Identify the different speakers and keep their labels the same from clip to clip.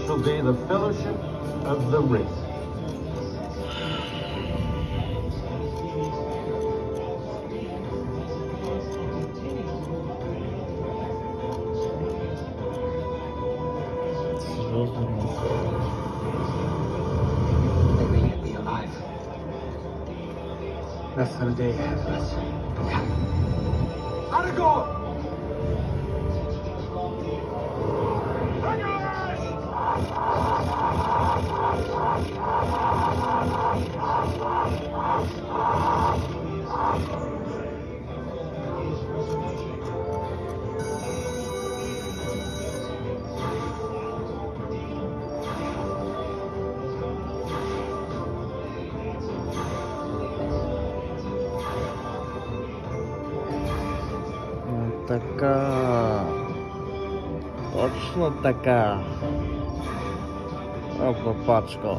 Speaker 1: shall be the Fellowship of the Ring.
Speaker 2: Maybe you'll be alive. Less than a day ahead of us. Aragorn!
Speaker 3: Така. Точно така. Опа, пачко.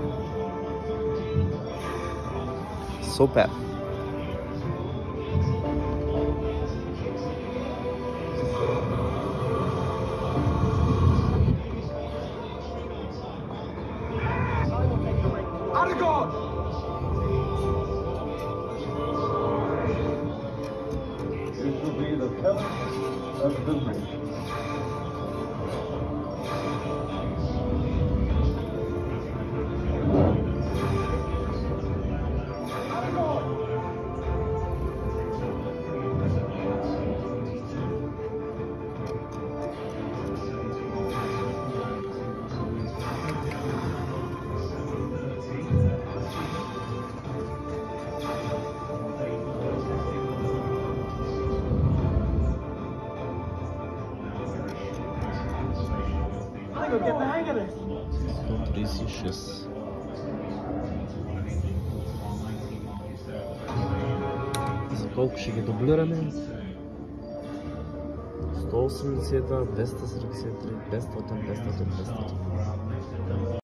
Speaker 3: Супер.
Speaker 2: Aragorn!
Speaker 1: You shall be the Fellowship of the Ring.
Speaker 2: We'll get the hang of this.
Speaker 3: 136. За колко ще ги дублираме? 182, 273, 500, 500, 500.